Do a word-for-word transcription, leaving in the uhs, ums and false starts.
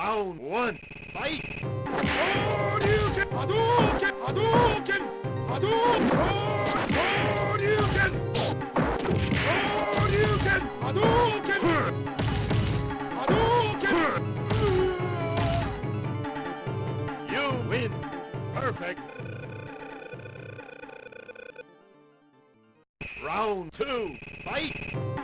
Round one, fight! Hadouken! Hadouken! Hadouken! Hadouken! Hadouken! Hadouken! Hadouken! Hadouken! You win! Perfect! Round two, fight!